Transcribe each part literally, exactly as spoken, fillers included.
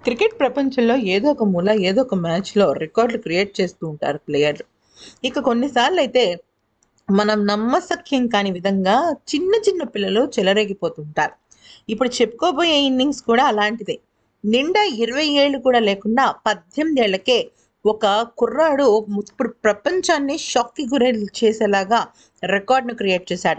Cricket ప్రపంచంలో ఏదో ఒక మూల ఏదో ఒక మ్యాచ్‌లో రికార్డులు క్రియేట్ చేస్తూ ఉంటారు ప్లేయర్లు. ఇక కొన్నిసార్లయితే మనం నమ్మశక్యం కాని విధంగా చిన్న చిన్న పిల్లలు చెలరేగిపోతుంటారు. ఇప్పుడు చెప్పుకోబోయే ఇన్నింగ్స్ కూడా అలాంటిదే. నిండా ఇరవై ఏళ్ళు కూడా లేకుండా పద్దెనిమిది ఏళ్లకే ఒక కుర్రాడు ము ఇప్పుడు ప్రపంచాన్ని షాక్‌కి గురి చేసేలాగా రికార్డ్‌ను క్రియేట్ చేశాడు.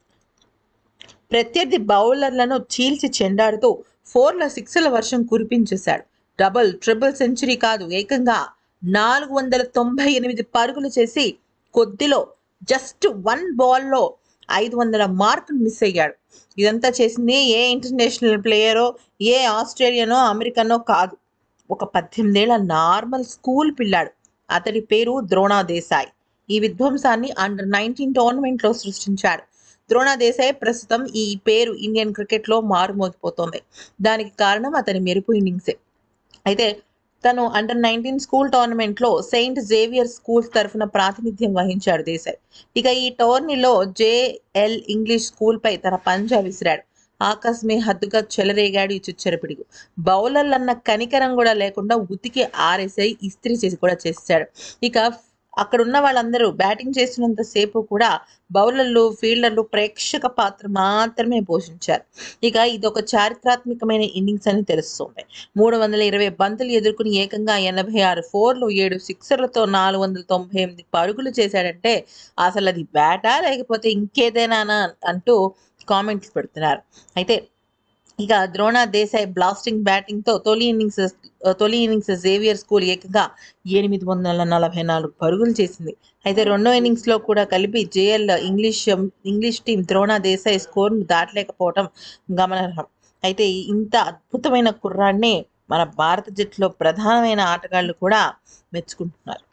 ప్రత్యర్థి బౌలర్లను చీల్చి చెండాడుతూ ఫోర్ల సిక్స్‌ల వర్షం కురిపించేశాడు. డబుల్, ట్రిపుల్ సెంచరీ కాదు ఏకంగా నాలుగు వందల తొంభై ఎనిమిది పరుగులు చేసి కొద్దిలో జస్ట్ వన్ బాల్‌లో ఐదు వందల మార్కును మిస్ అయ్యాడు. ఇదంతా చేసింది ఏ ఇంటర్నేషనల్ ప్లేయరో, ఏ ఆస్ట్రేలియనో, అమెరికనో కాదు. ఒక పద్దెనిమిది ఏళ్ల నార్మల్ స్కూల్ పిల్లాడు. అతడి పేరు ద్రోణా దేశాయ్. ఈ విధ్వంసాన్ని అండర్ పంతొమ్మిది టోర్నమెంట్‌లో సృష్టించాడు. ద్రోణా దేశాయ్ ప్రస్తుతం ఈ పేరు ఇండియన్ క్రికెట్‌లో మారుమోగిపోతోంది. దానికి కారణం అతని మెరుపు ఇన్నింగ్సే. అయితే తను అండర్ పంతొమ్మిది స్కూల్ టోర్నమెంట్‌లో సెయింట్ జేవియర్ స్కూల్స్ తరఫున ప్రాతినిధ్యం వహించాడు దేశాయ్. ఇక ఈ టోర్నీలో జేఎల్ ఇంగ్లీష్ స్కూల్‌పై తన పంజా విసిరాడు. ఆకాశమే హద్దుగా చెలరేగాడు ఈ చిచ్చర పిడుగు. బౌలర్లన్న కనికరం కూడా లేకుండా ఉతికి ఆరేసాయి, ఇస్త్రీ చేసి కూడా చేసేసాడు. ఇక అక్కడున్న వాళ్ళందరూ బ్యాటింగ్ చేస్తున్నంత సేపు కూడా బౌలర్లు, ఫీల్డర్లు ప్రేక్షక పాత్ర మాత్రమే పోషించారు. ఇక ఇదొక చారిత్రాత్మకమైన ఇన్నింగ్స్ అని తెలుస్తోంది. మూడు వందల ఇరవై బంతులు ఎదుర్కొని ఏకంగా ఎనభై ఆరు ఫోర్లు, ఏడు సిక్సర్లతో నాలుగు వందల తొంభై ఎనిమిది పరుగులు చేశాడంటే అసలది బ్యాటా లేకపోతే ఇంకేదైనానా అంటూ కామెంట్లు పెడుతున్నారు. అయితే ఇక ద్రోణా దేశాయ్ బ్లాస్టింగ్ బ్యాటింగ్‌తో తొలి ఇన్నింగ్స్ తొలి ఇన్నింగ్స్ జేవియర్ స్కూల్ ఏకంగా ఎనిమిది వందల నలభై నాలుగు పరుగులు చేసింది. అయితే రెండో ఇన్నింగ్స్‌లో కూడా కలిపి జేఎల్ English English team Drona Desai స్కోర్‌ను దాటలేకపోవడం గమనార్హం. అయితే ఇంత అద్భుతమైన కుర్రాడిని మన భారత జట్టులో ప్రధానమైన ఆటగాళ్లు కూడా మెచ్చుకుంటున్నారు.